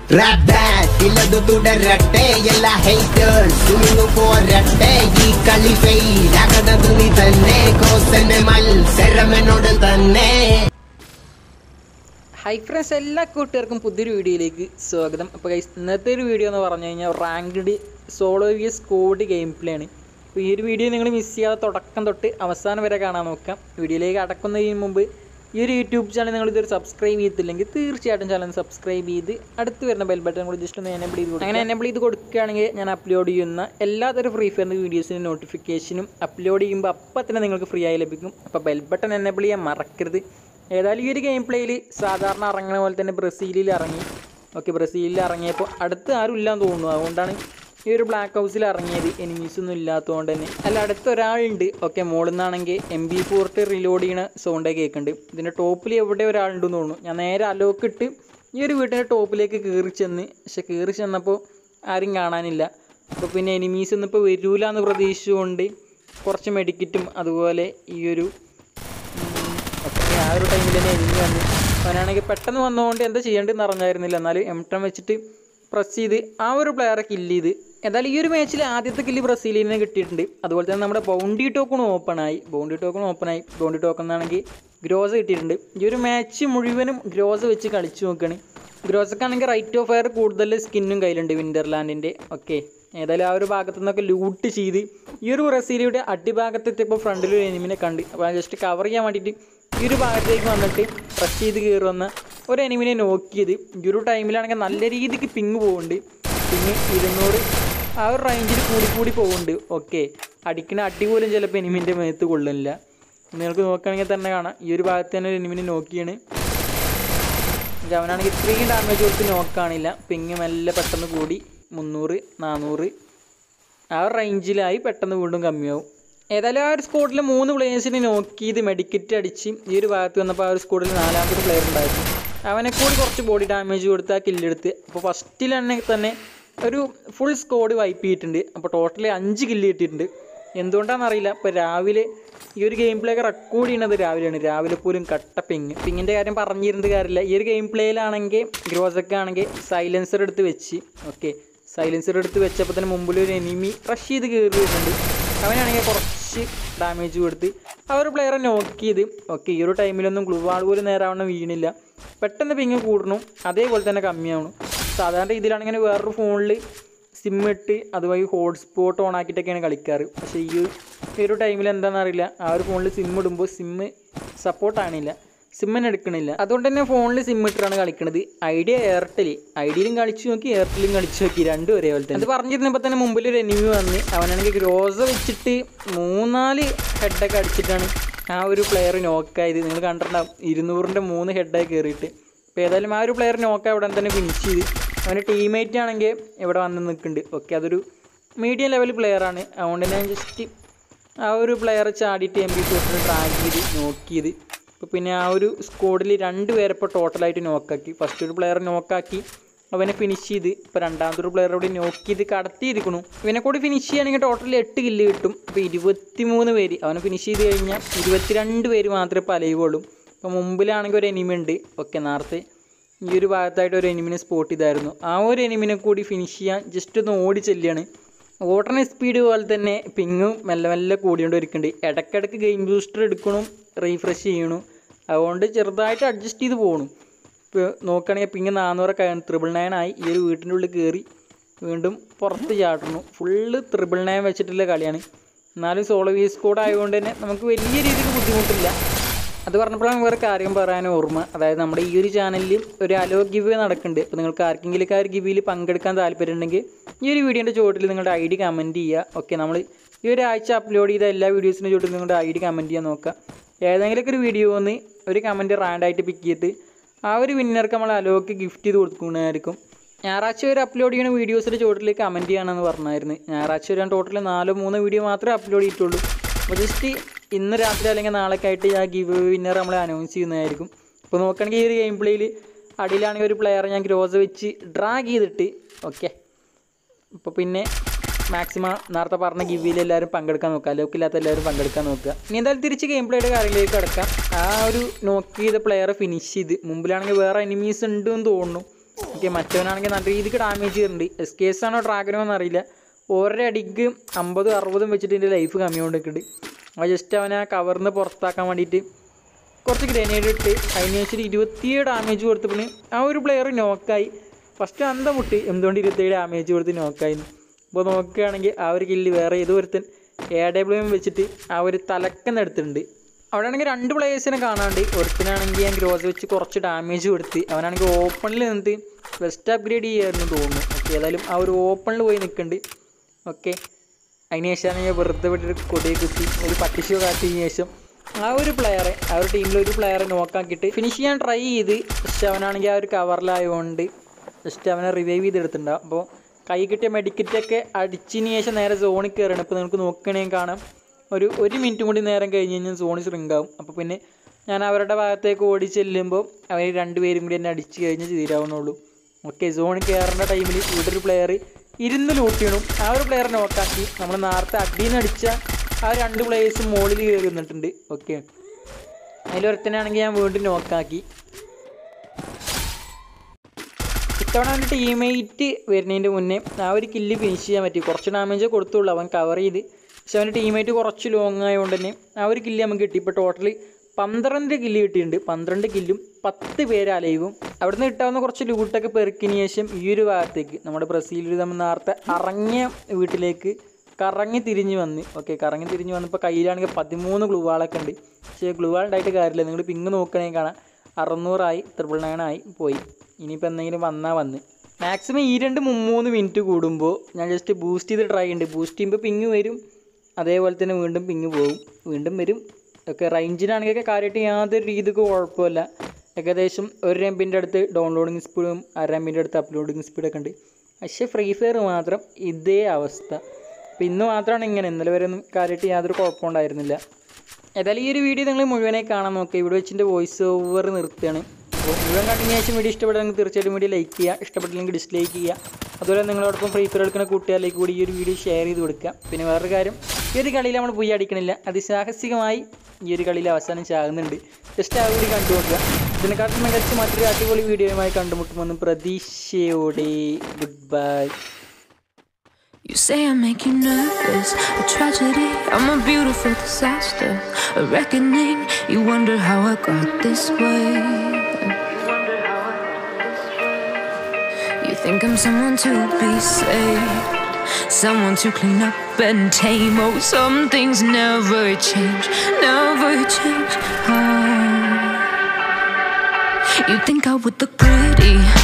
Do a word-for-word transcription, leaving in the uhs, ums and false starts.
Rap that, illadu tudaratte, ella haters, sunu poratte, ee kali fail, agadadu ni thanne, kosende malsaramanode thanne. Hi friends, എല്ലാ കൂട്ടുകാർക്കും പുതിയൊരു വീഡിയോയിലേക്ക് സ്വാഗതം. അപ്പോൾ guys, ഇന്നത്തെ ഒരു വീഡിയോ എന്ന് പറഞ്ഞു കഴിഞ്ഞാൽ ranked solo vs squad game play ആണ്. അപ്പോൾ ഈ ഒരു വീഡിയോ നിങ്ങൾ മിസ് ചെയ്യാതെ തുടക്കം തൊട്ട് അവസാനം വരെ കാണാൻ നോക്കാം. വീഡിയോയിലേക്ക് അടക്കുന്നതിന് മുമ്പ് ഈ ഒരു യൂട്യൂബ് ചാനൽ നിങ്ങൾ ഇതൊരു സബ്സ്ക്രൈബ് ചെയ്തില്ലെങ്കിൽ തീർച്ചയായിട്ടും ചാനൽ സബ്സ്ക്രൈബ് ചെയ്ത് അടുത്ത് വരുന്ന ബെൽ ബട്ടൺ കൂടി ജസ്റ്റ് ഒന്ന് എനേബിൾ ചെയ്ത് കൊടുക്കുക. അങ്ങനെ എനേബിൾ ചെയ്ത് കൊടുക്കുകയാണെങ്കിൽ ഞാൻ അപ്ലോഡ് ചെയ്യുന്ന എല്ലാത്തരം ഫ്രീ ഫയറിൻ്റെ വീഡിയോസിൻ്റെ നോട്ടിഫിക്കേഷനും അപ്ലോഡ് ചെയ്യുമ്പോൾ അപ്പം തന്നെ നിങ്ങൾക്ക് ഫ്രീ ആയി ലഭിക്കും. അപ്പോൾ ബെൽ ബട്ടൺ എനേബിൾ ചെയ്യാൻ മറക്കരുത്. ഏതായാലും ഈ ഒരു ഗെയിം പ്ലേയിൽ സാധാരണ ഇറങ്ങുന്ന പോലെ തന്നെ ബ്രസീലിൽ ഇറങ്ങി. ഓക്കെ, ബ്രസീലിൽ ഇറങ്ങിയപ്പോൾ അടുത്ത് ആരും ഇല്ലാന്ന് തോന്നുന്നു. അതുകൊണ്ടാണ് ഈ ഒരു ബ്ലാക്ക് ഹൗസിൽ ഇറങ്ങിയത്, എനിമീസൊന്നും ഇല്ലാത്തതുകൊണ്ട് തന്നെ. അല്ല, അടുത്ത ഒരാളുണ്ട്. ഓക്കെ, മുകളിൽ നിന്നാണെങ്കിൽ എം ബി ഫോർട്ട് റിലോഡ് ചെയ്യണ സൗണ്ടേ കേൾക്കുന്നുണ്ട്. ഇതിൻ്റെ ടോപ്പിൽ എവിടെ ഒരാളുണ്ടെന്ന് തോന്നുന്നു. ഞാൻ നേരെ അലോക്കിട്ട് ഈ ഒരു വീട്ടിൻ്റെ ടോപ്പിലേക്ക് കയറി ചെന്ന്, പക്ഷെ കയറി ചെന്നപ്പോൾ ആരും കാണാനില്ല. അപ്പോൾ പിന്നെ എനിമീസൊന്നും ഇപ്പോൾ വരൂല എന്ന് പ്രതീക്ഷിച്ചുകൊണ്ട് കുറച്ച് മെഡിക്കറ്റും അതുപോലെ ഈ ഒരു ആ ഒരു ടൈമിൽ തന്നെ എനിമി വന്നു. അവനാണെങ്കിൽ പെട്ടെന്ന് വന്നതുകൊണ്ട് എന്താ ചെയ്യേണ്ടതെന്ന് അറിഞ്ഞായിരുന്നില്ല. എന്നാലും എം ടെൻ വെച്ചിട്ട് പ്രസ് ചെയ്ത് ആ ഒരു പ്ലെയറെ കില്ല് ചെയ്ത്. എന്തായാലും ഈ ഒരു മാച്ചിൽ ആദ്യത്തെ കില്ല് ബ്രസീലിനെ കിട്ടിയിട്ടുണ്ട്. അതുപോലെ തന്നെ നമ്മുടെ ബൗണ്ടി ടോക്കൺ ഓപ്പണായി ബൗണ്ടി ടോക്കൺ ഓപ്പണായി ബൗണ്ടി ടോക്കൺ എന്നാണെങ്കിൽ ഗ്രോസ് കിട്ടിയിട്ടുണ്ട്. ഈ ഒരു മാച്ച് മുഴുവനും ഗ്രോസ് വെച്ച് കളിച്ചു നോക്കുകയാണ്. ഗ്രോസൊക്കെയാണെങ്കിൽ റൈറ്റ് ഓഫ് ഫയർ കൂടുതൽ സ്കിന്നും കയ്യിലുണ്ട് വിൻ്റർലാൻഡിൻ്റെ. ഓക്കെ, ഏതായാലും ആ ഒരു ഭാഗത്തു നിന്നൊക്കെ ലൂട്ട് ചെയ്ത് ഈ ഒരു ബ്രസീലിയുടെ അടിഭാഗത്തെത്തിയപ്പോൾ ഫ്രണ്ടിൽ ഒരു എനിമിനെ കണ്ട്. അപ്പോൾ ജസ്റ്റ് കവർ ചെയ്യാൻ വേണ്ടിയിട്ട് ഈ ഒരു ഭാഗത്തേക്ക് വന്നിട്ട് പ്രസ് ചെയ്ത് കയറി വന്ന ഒരു എനിമിനെ നോക്കിയത്. ഈ ഒരു ടൈമിലാണെങ്കിൽ നല്ല രീതിക്ക് പിങ് പോകുന്നുണ്ട്. പിങ് ഇരുന്നൂറ് ആ ഒരു റേഞ്ചിൽ കൂടി കൂടി പോകുന്നുണ്ട്. ഓക്കെ, അടിക്കുന്ന അടി പോലും ചിലപ്പോൾ എനിമിൻ്റെ മേത്ത് കൊള്ളുന്നില്ല. നിങ്ങൾക്ക് നോക്കുകയാണെങ്കിൽ തന്നെ കാണാം. ഈ ഒരു ഭാഗത്ത് തന്നെ ഒരു എനിമിനെ നോക്കിയാണ്. അവനാണെങ്കിൽ ഇത്രയും ഡാമേജ് കൊടുത്ത് നോക്കാണില്ല. പിങ് മെല്ലെ പെട്ടെന്ന് കൂടി മുന്നൂറ് നാനൂറ് ആ ഒരു റേഞ്ചിലായി പെട്ടെന്ന് വീണ്ടും കമ്മിയാവും. ഏതായാലും ആ ഒരു സ്കോഡിൽ മൂന്ന് പ്ലേയേഴ്സിനെ നോക്കി ഇത് മെഡിക്കറ്റ് അടിച്ച് ഈ ഒരു ഭാഗത്ത് വന്നപ്പോൾ ആ ഒരു സ്കോഡിൽ നാലാമത്തെ പ്ലെയർ ഉണ്ടായിരുന്നു. അവനെ കൂടി കുറച്ച് ബോഡി ഡാമേജ് കൊടുത്ത് ആ കില്ലെടുത്ത്. അപ്പോൾ ഫസ്റ്റിലാണെങ്കിൽ തന്നെ ഒരു ഫുൾ സ്കോഡ് വൈപ്പ് ചെയ്തിട്ടുണ്ട്. അപ്പോൾ ടോട്ടലി അഞ്ച് കില്ല് കിട്ടിയിട്ടുണ്ട്. എന്തുകൊണ്ടാണെന്നറിയില്ല. ഇപ്പോൾ രാവിലെ ഈ ഒരു ഗെയിം പ്ലേ ഒക്കെ റെക്കോർഡ് ചെയ്യുന്നത് രാവിലെയാണ്. രാവിലെ പോലും കട്ട പിങ് പിങ്ങിൻ്റെ കാര്യം പറഞ്ഞിരുന്നത് കാര്യമില്ല. ഈ ഒരു ഗെയിം പ്ലേയിലാണെങ്കിൽ ഗ്രോസൊക്കെ ആണെങ്കിൽ സൈലൻസർ എടുത്ത് വെച്ച്. ഓക്കെ, സൈലൻസർ എടുത്ത് വെച്ചപ്പോൾ തന്നെ മുമ്പിൽ ഒരു എനിമി റഷ് ചെയ്ത് കയറി വരുന്നുണ്ട്. അവനാണെങ്കിൽ കുറച്ച് ഡാമേജ് കൊടുത്ത് ആ ഒരു പ്ലെയറെ നോക്ക് ചെയ്ത്. ഓക്കെ, ഈ ഒരു ടൈമിലൊന്നും ഗ്ലൂ വാൾ പോലും നേരാവണ്ണം വീണില്ല. പെട്ടെന്ന് പിങ് കൂടണം, അതേപോലെ തന്നെ കമ്മിയാവണം. സാധാരണ രീതിയിലാണെങ്കിൽ വേറൊരു ഫോണിൽ സിം ഇട്ട് അതുവഴി ഹോട്ട്സ്പോട്ട് ഓൺ ആക്കിയിട്ടൊക്കെയാണ് കളിക്കാറ്. പക്ഷേ ഈ ഒരു ടൈമിൽ എന്താണെന്നറിയില്ല, ആ ഒരു ഫോണിൽ സിം ഇടുമ്പോൾ സിമ്മ് സപ്പോർട്ടാണില്ല, സിമ്മിന് എടുക്കണില്ല. അതുകൊണ്ട് തന്നെ ഫോണിൽ സിം ഇട്ടാണ് കളിക്കുന്നത്. ഐഡിയ എയർടെൽ, ഐഡിയയിലും കളിച്ചു നോക്കി എയർടെലും കളിച്ചു നോക്കി, രണ്ടും ഒരേപോലെ തന്നെ. അത് പറഞ്ഞിരുന്നപ്പോൾ തന്നെ മുമ്പിൽ ഒരു എനിമി വന്ന് അവനാണെങ്കിൽ ഗ്രോസ വെച്ചിട്ട് മൂന്നാല് ഹെഡൊക്കെ അടിച്ചിട്ടാണ് ആ ഒരു പ്ലെയർ നോക്കായത്. നിങ്ങൾ കണ്ടിട്ടുണ്ടാവും, ഇരുന്നൂറിൻ്റെ മൂന്ന് ഹെഡായി കയറിയിട്ട്. അപ്പോൾ ഏതായാലും ആ ഒരു പ്ലെയർ നോക്കാൻ അവിടെ തന്നെ ഫിനിഷ് ചെയ്ത്. അവൻ്റെ ടീംമേറ്റ് ആണെങ്കിൽ ഇവിടെ വന്ന് നിൽക്കുന്നുണ്ട്. ഓക്കെ, അതൊരു മീഡിയം ലെവൽ പ്ലെയറാണ്. അതുകൊണ്ട് തന്നെ ജസ്റ്റ് ആ ഒരു പ്ലെയർ ചാടിയിട്ട് എം ബി ഫോർട്ടിന് ട്രാക്ക് ചെയ്ത് നോക്കിയത്. അപ്പോൾ പിന്നെ ആ ഒരു സ്കോഡിൽ രണ്ട് പേരെ ഇപ്പോൾ ടോട്ടലായിട്ട് നോക്കാക്കി. ഫസ്റ്റ് ഒരു പ്ലെയർ നോക്കാക്കി അവനെ ഫിനിഷ് ചെയ്ത്. ഇപ്പോൾ രണ്ടാമത്തെ ഒരു പ്ലെയർ കൂടി നോക്ക് ചെയ്ത് കടത്തിയിരിക്കണു. ഇവനെ കൂടി ഫിനിഷ് ചെയ്യുകയാണെങ്കിൽ ടോട്ടൽ എട്ട് കില്ല് കിട്ടും. ഇപ്പോൾ ഇരുപത്തി മൂന്ന് പേര് അവനെ ഫിനിഷ് ചെയ്ത് കഴിഞ്ഞാൽ ഇരുപത്തിരണ്ട് പേര് മാത്രമേ ഇപ്പോൾ അലൈവുള്ളൂ. ഇപ്പോൾ മുമ്പിലാണെങ്കിൽ ഒരു എനിമി ഉണ്ട്. ഓക്കെ, നേരത്തെ ഈ ഒരു ഭാഗത്തായിട്ട് ഒരു എനിമിനെ സ്പോട്ട് ചെയ്തായിരുന്നു. ആ ഒരു എനിമിനെ കൂടി ഫിനിഷ് ചെയ്യാൻ ജസ്റ്റ് ഒന്ന് ഓടി ചെല്ലുകയാണ്. ഓട്ടണ സ്പീഡ് പോലെ തന്നെ പിങ്ങും മെല്ലെ മെല്ലെ കൂടിക്കൊണ്ട് ഇരിക്കുന്നുണ്ട്. ഇടയ്ക്കിടയ്ക്ക് ഗെയിം ബൂസ്റ്റർ എടുക്കണം, റീഫ്രഷ് ചെയ്യണം. അതുകൊണ്ട് ചെറുതായിട്ട് അഡ്ജസ്റ്റ് ചെയ്ത് പോകണം. ഇപ്പോൾ നോക്കുകയാണെങ്കിൽ പിങ്ങ് നാനൂറൊക്കെ ത്രിബിൾ നയൻ ആയി. ഈ ഒരു വീട്ടിൻ്റെ ഉള്ളിൽ കയറി വീണ്ടും പുറത്ത് ചാടണം. ഫുള്ള് ത്രിബിൾ നയൻ വെച്ചിട്ടുള്ള കളിയാണ്. എന്നാലും സോളോ വി സ്കോഡ് ആയതുകൊണ്ട് തന്നെ നമുക്ക് വലിയ രീതിയിൽ ബുദ്ധിമുട്ടില്ല. അത് പറഞ്ഞപ്പോഴാണ് വേറെ കാര്യം പറയാൻ ഓർമ്മ. അതായത് നമ്മുടെ ഈ ഒരു ചാനലിൽ ഒരു അലോ ഗിവ് വേ നടക്കുന്നുണ്ട്. അപ്പോൾ നിങ്ങൾക്ക് ആർക്കെങ്കിലും ആ ഒരു ഗിവിയിൽ പങ്കെടുക്കാൻ താല്പര്യമുണ്ടെങ്കിൽ ഈ ഒരു വീഡിയോൻ്റെ ചുവട്ടിൽ നിങ്ങളുടെ ഐ ഡി കമൻറ്റ് ചെയ്യുക. ഓക്കെ, നമ്മൾ ഈ ഒരു ആഴ്ച അപ്ലോഡ് ചെയ്ത എല്ലാ വീഡിയോസിൻ്റെ ചുവട്ടിൽ നിങ്ങളുടെ ഐ ഡി കമൻറ്റ് ചെയ്യാൻ നോക്കുക. ഏതെങ്കിലുമൊക്കെ ഒരു വീഡിയോ ഒന്ന് ഒരു കമൻറ്റ് റാൻഡായിട്ട് പിക്ക് ചെയ്തിട്ട് ആ ഒരു വിന്നർക്ക് നമ്മൾ അലോക്ക് ഗിഫ്റ്റ് ചെയ്ത് കൊടുക്കുന്നതായിരിക്കും. ഞായറാഴ്ച വരെ അപ്ലോഡ് ചെയ്യുന്ന വീഡിയോസിൻ്റെ ചുവട്ടിൽ കമൻറ്റ് ചെയ്യണമെന്ന് പറഞ്ഞായിരുന്നു. ഞായറാഴ്ച വരെ ടോട്ടൽ നാലോ മൂന്നോ വീഡിയോ മാത്രമേ അപ്ലോഡ് ചെയ്തിട്ടുള്ളൂ. അപ്പോൾ ജസ്റ്റ് ഇന്ന് രാത്രി അല്ലെങ്കിൽ നാളെയൊക്കെ ആയിട്ട് ആ ഗിവ് വിന്നർ നമ്മൾ അനൗൺസ് ചെയ്യുന്നതായിരിക്കും. ഇപ്പോൾ നോക്കുകയാണെങ്കിൽ ഈ ഒരു ഗെയിം പ്ലേയിൽ അടിയിലാണെങ്കിൽ ഒരു പ്ലെയറെ ഞാൻ ഗ്രോസ് വെച്ച് ഡ്രാഗ് ചെയ്തിട്ട്. ഓക്കെ, അപ്പോൾ പിന്നെ മാക്സിമം നേരത്തെ പറഞ്ഞ ഗിവിയിൽ എല്ലാവരും പങ്കെടുക്കാൻ നോക്കുക, അലോക്കില്ലാത്ത എല്ലാവരും പങ്കെടുക്കാൻ നോക്കുക. ഇനി എന്തായാലും തിരിച്ച് ഗെയിം പ്ലേയുടെ കാര്യങ്ങളിലേക്ക് കിടക്കാം. ആ ഒരു നോക്ക് ചെയ്ത പ്ലെയറെ ഫിനിഷ് ചെയ്ത് മുമ്പിലാണെങ്കിൽ വേറെ എനിമീസ് ഉണ്ടെന്ന് തോന്നുന്നു. ഓക്കെ, മറ്റവനാണെങ്കിൽ നല്ല രീതിക്ക് ഡാമേജ് ചെയ്യുന്നുണ്ട്. എസ് കെ എസ് ആണോ ഡ്രാഗനോ എന്നറിയില്ല. ഓരോ അടിക്ക് അമ്പതും അറുപതും വെച്ചിട്ട് എൻ്റെ ലൈഫ് കമ്മിയോണ്ടിട്ടുണ്ട്. അത് ജസ്റ്റ് അവനെ കവറിന്ന് പുറത്താക്കാൻ വേണ്ടിയിട്ട് കുറച്ച് ഗ്രനേഡ് ഇട്ട് അതിന് വെച്ചിട്ട് ഇരുപത്തിയേഴ് ഡാമേജ് കൊടുത്തപ്പോൾ ആ ഒരു പ്ലെയർ നോക്കായി. ഫസ്റ്റ് അന്ത മുട്ടി എന്തുകൊണ്ട് ഇരുപത്തിയേഴ് ഡാമേജ് കൊടുത്ത് നോക്കായിരുന്നു. അപ്പോൾ നോക്കുകയാണെങ്കിൽ ആ ഒരു കില്ല് വേറെ ഏതോ ഒരുത്തൻ എ ഡബ്ല്യു എം വെച്ചിട്ട് ആ ഒരു തലക്കന്ന് എടുത്തിട്ടുണ്ട്. അവിടെ ആണെങ്കിൽ രണ്ട് പ്ലേയേഴ്സിനെ കാണാണ്ട്. ഒരുത്തനാണെങ്കിൽ ഞാൻ ഗ്രോസ് വെച്ച് കുറച്ച് ഡാമേജ് കൊടുത്ത് അവനാണെങ്കിൽ ഓപ്പണിൽ നിന്നിട്ട് ബെസ്റ്റ് അപ്ഗ്രേഡ് ചെയ്യായിരുന്നു തോന്നുന്നു. ഓക്കെ, ഏതായാലും ആ ഒരു ഓപ്പണിൽ പോയി നിൽക്കുന്നുണ്ട്. ഓക്കെ, അതിന് ശേഷമാണ് ഞാൻ വെറുതെ വിട്ടൊരു കൊടിയെ കുത്തി ഒരു പട്ടിഷോ കാട്ടിയതിന് ശേഷം ആ ഒരു പ്ലെയറെ ആ ഒരു ടീമിൽ ഒരു പ്ലെയറെ നോക്കാക്കിയിട്ട് ഫിനിഷ് ചെയ്യാൻ ട്രൈ ചെയ്ത്. പക്ഷെ അവനാണെങ്കിൽ ആ ഒരു കവറിലായതുകൊണ്ട് ജസ്റ്റ് അവനെ റിവൈവ് ചെയ്തെടുത്തിട്ടുണ്ടാവും. അപ്പോൾ കൈ കിട്ടിയ മെഡിക്കറ്റൊക്കെ അടിച്ചതിന് ശേഷം നേരെ സോണിൽ കയറണം. ഇപ്പോൾ നിങ്ങൾക്ക് നോക്കണമെങ്കിൽ കാണാം ഒരു ഒരു മിനിറ്റും കൂടി നേരം കഴിഞ്ഞ് കഴിഞ്ഞാൽ സോണി ശ്രിങ്കാവും. അപ്പോൾ പിന്നെ ഞാൻ അവരുടെ ഭാഗത്തേക്ക് ഓടി ചെല്ലുമ്പോൾ അവർ രണ്ടുപേരും കൂടി എന്നെ അടിച്ച് കഴിഞ്ഞ് തീരാവുന്നുള്ളൂ. ഓക്കെ, സോണിൽ കയറേണ്ട ടൈമിൽ ഇവിടെ ഒരു പ്ലെയർ ഇരുന്ന് ലൂട്ട് ചെയ്യണം. ആ ഒരു പ്ലെയർ നോക്കാക്കി നമ്മൾ നേരത്തെ അടിയിൽ നിന്ന് അടിച്ച ആ രണ്ട് പ്ലേയേഴ്സും മുകളിൽ കയറി നിന്നിട്ടുണ്ട്. ഓക്കെ, അതിലൊരുത്തനാണെങ്കിൽ ഞാൻ വീണ്ടും നോക്കാക്കി. ഇത്തവണ അവൻ്റെ ടീംമേറ്റ് വരുന്നതിൻ്റെ മുന്നേ ആ ഒരു കില്ല് ഫിനിഷ് ചെയ്യാൻ പറ്റി. കുറച്ച് ഡാമേജേ കൊടുത്തുള്ളൂ, അവൻ കവർ ചെയ്ത്. പക്ഷെ അവൻ്റെ ടീംമേറ്റ് കുറച്ച് ലോങ് ആയതുകൊണ്ട് തന്നെ ആ ഒരു കില്ല് നമുക്ക് കിട്ടി. ഇപ്പോൾ ടോട്ടലി പന്ത്രണ്ട് കില്ല് കിട്ടിയിട്ടുണ്ട്. പന്ത്രണ്ട് കില്ലും പത്ത് പേര് അലൈവും. അവിടെ നിന്ന് കിട്ടാവുന്ന കുറച്ച് ലൂട്ടൊക്കെ പെറുക്കിന് ശേഷം ഈ ഒരു ഭാഗത്തേക്ക് നമ്മുടെ ബ്രസീലിൽ നമ്മൾ നേരത്തെ ഇറങ്ങിയ വീട്ടിലേക്ക് കറങ്ങി തിരിഞ്ഞ് വന്ന്. ഓക്കെ, കറങ്ങി തിരിഞ്ഞ് വന്നപ്പോൾ കയ്യിലാണെങ്കിൽ പതിമൂന്ന് ഗ്ലൂവാളൊക്കെ ഉണ്ട്. പക്ഷേ ഗ്ലൂവാളുണ്ടായിട്ട് കാര്യമില്ല. നിങ്ങൾ പിങ്ങ് നോക്കണമെങ്കിൽ കാണാം അറുന്നൂറായി ട്രിപ്പിൾ നയനായി പോയി. ഇനിയിപ്പോൾ എന്തെങ്കിലും വന്നാൽ വന്ന് മാക്സിമം ഈ രണ്ട് മൂന്ന് മിനിറ്റ് കൂടുമ്പോൾ ഞാൻ ജസ്റ്റ് ബൂസ്റ്റ് ചെയ്ത് ട്രൈ ഉണ്ട്. ബൂസ്റ്റ് ചെയ്യുമ്പോൾ പിങ്ങ് വരും, അതേപോലെ തന്നെ വീണ്ടും പിങ്ങ് പോകും, വീണ്ടും വരും. ഒക്കെ റേഞ്ചിനാണെങ്കിൽ കാര്യമായിട്ട് യാതൊരു രീതിക്ക് കുഴപ്പമില്ല. ഏകദേശം ഒരു എംബിൻ്റെ അടുത്ത് ഡൗൺലോഡിങ് സ്പീഡും അര എംബിൻ്റെ അടുത്ത് അപ്ലോഡിങ് സ്പീഡൊക്കെ ഉണ്ട്. പക്ഷേ ഫ്രീ ഫയർ മാത്രം ഇതേ അവസ്ഥ. അപ്പോൾ ഇന്ന് മാത്രമാണ് ഇങ്ങനെ, ഇന്നലെ വരെ ഒന്നും കാര്യമായിട്ട് യാതൊരു കുഴപ്പമുണ്ടായിരുന്നില്ല. ഏതായാലും ഈ ഒരു വീഡിയോ നിങ്ങൾ മുഴുവനായി കാണാൻ നോക്കുക. ഇവിടെ വെച്ചിൻ്റെ വോയിസ് ഓവർ നിർത്തുകയാണ്. അപ്പോൾ മുഴുവൻ കണ്ടിന് ശേഷം വീഡിയോ ഇഷ്ടപ്പെടുന്നെങ്കിൽ തീർച്ചയായിട്ടും വീഡിയോ ലൈക്ക് ചെയ്യുക, ഇഷ്ടപ്പെട്ടില്ലെങ്കിൽ ഡിസ്ലൈക്ക് ചെയ്യുക. അതുപോലെ നിങ്ങളോടൊപ്പം ഫ്രീ ഫയർ എടുക്കുന്ന കൂട്ടുകാരിലേക്ക് കൂടി ഈ ഒരു വീഡിയോ ഷെയർ ചെയ്ത് കൊടുക്കുക. പിന്നെ വേറൊരു കാര്യം, ഈ ഒരു കളിയിൽ നമ്മൾ പോയി അടിക്കണില്ല, അതിസാഹസികമായി ഈ ഒരു കളിയിൽ അവസാനം ചാകുന്നുണ്ട്. ജസ്റ്റ് ആ വീഡിയോ കണ്ടു നോക്കുക. ഇതിനെക്കാട്ടും മികച്ച മറ്റൊരു അടിപൊളി വീഡിയോയുമായി കണ്ടുമുട്ടുമെന്ന് പ്രതീക്ഷയോടെ good bye. You say I make you nervous, a tragedy, I'm a beautiful disaster, a reckoning. You wonder how I got this way. You think I'm someone to be saved, someone to clean up and tame. Oh, some things never change, never change. Oh, you think I would look pretty